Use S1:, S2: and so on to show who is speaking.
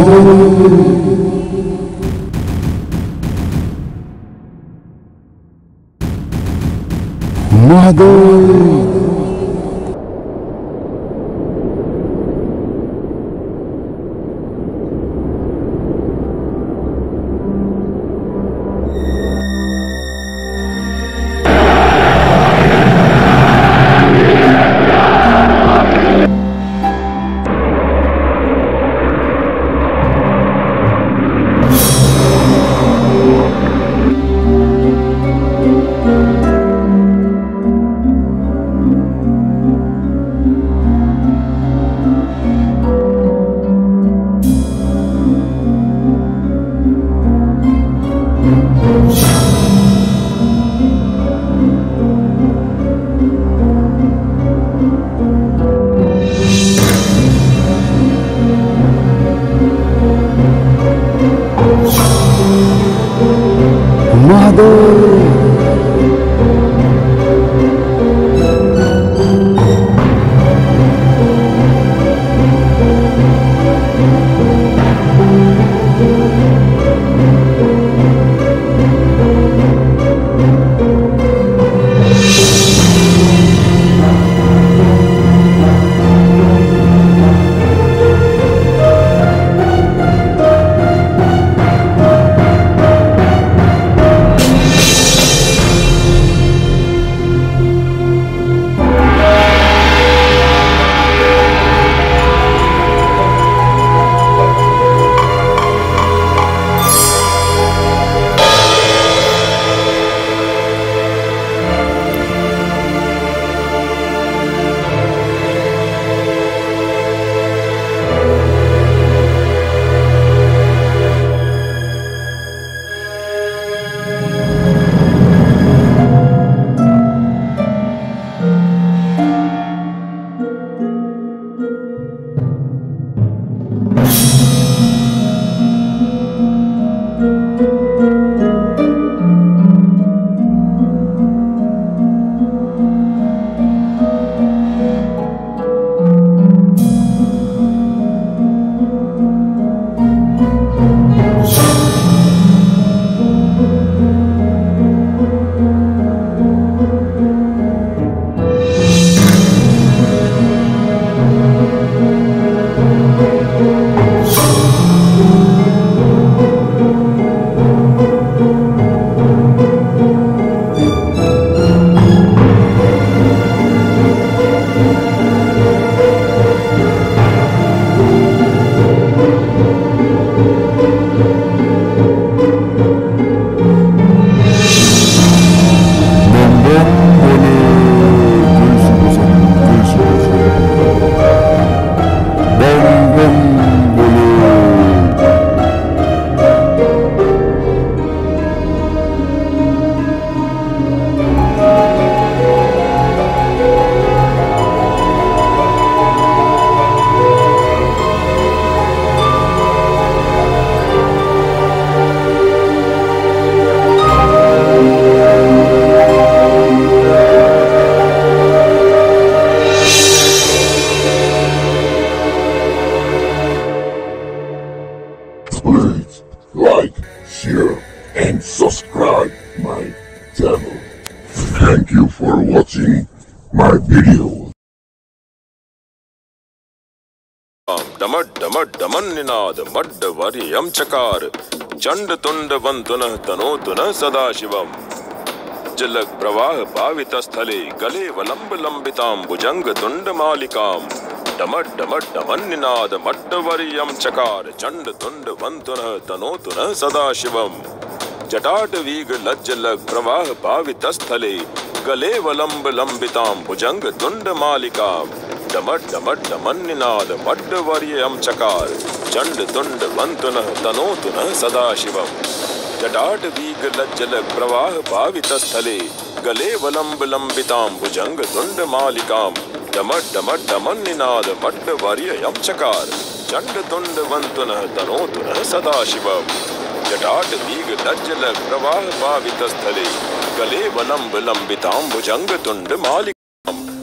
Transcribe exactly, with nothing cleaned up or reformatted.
S1: महादेव।
S2: डमन्निनाद मड्डवर्यं चकार चंड तुंड वंतुनः तनोतुनः सदाशिवम् जलक प्रवाह पावित स्थले गले वलंब लंबितां भुजंग तुंड मालिकाम् डमड डमड डमन्निनाद मड्डवर्यं चकार चंड तुंड वंतुनः तनोतुनः सदाशिवम् जटाट वीग लज्जलक प्रवाह पावित स्थले गले वलंब लंबितां भुजंग तुंड मालिकाम् डमड डमड डमन्निनाद मड्डवर्यं चकार चंड तुंड वंतुनः तनोतुनः सदाशिवम् जटाट वीग लज्जलक प्रवाह पावित स्थले गले वलंब लंबितां भुजंग तुंड मालिकाम् डमड डमड डमन्निनाद मड्डवर्यं चकार चंड तुंड वंतुनः तनोतुनः सदाशिवम् जटाट वीग लज्जलक प्रवाह पावित स्थले गले वलंब लंबितां भुजंग तुंड मालिकाम्